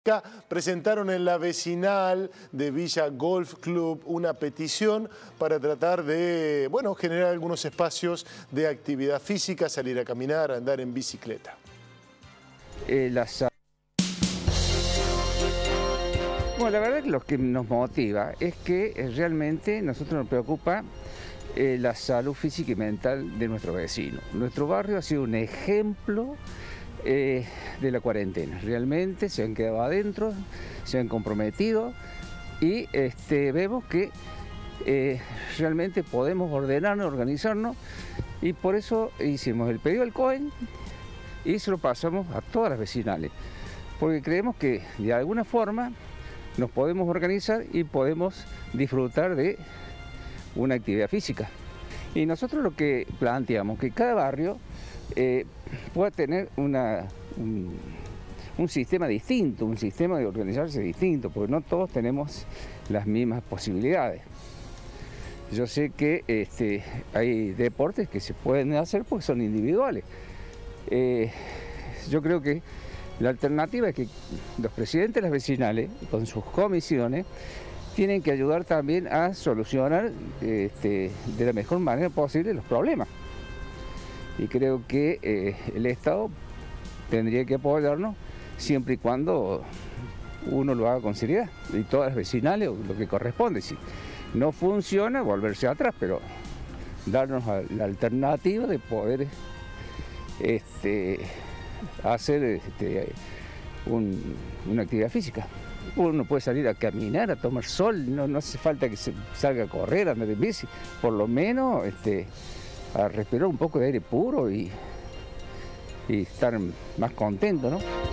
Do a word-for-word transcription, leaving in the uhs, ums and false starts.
física presentaron en la vecinal de Villa Golf Club una petición para tratar de, bueno, generar algunos espacios de actividad física, salir a caminar, a andar en bicicleta. Eh, la Bueno, la verdad que lo que nos motiva es que eh, realmente a nosotros nos preocupa eh, la salud física y mental de nuestro vecino. Nuestro barrio ha sido un ejemplo eh, de la cuarentena. Realmente se han quedado adentro, se han comprometido y este, vemos que eh, realmente podemos ordenarnos, organizarnos, y por eso hicimos el pedido al COEN y se lo pasamos a todas las vecinales, porque creemos que de alguna forma nos podemos organizar y podemos disfrutar de una actividad física. Y nosotros lo que planteamos, que cada barrio eh, pueda tener una, un, un sistema distinto, un sistema de organizarse distinto, porque no todos tenemos las mismas posibilidades. Yo sé que este, hay deportes que se pueden hacer porque son individuales. Eh, yo creo que la alternativa es que los presidentes de las vecinales, con sus comisiones, tienen que ayudar también a solucionar este, de la mejor manera posible los problemas. Y creo que eh, el Estado tendría que apoyarnos siempre y cuando uno lo haga con seriedad. Y todas las vecinales, lo que corresponde. Si no funciona, volverse atrás, pero darnos la alternativa de poder este, hacer este, un, una actividad física. Uno puede salir a caminar, a tomar sol, no, no hace falta que se salga a correr, a andar en bici, por lo menos este, a respirar un poco de aire puro y, y estar más contento, ¿no?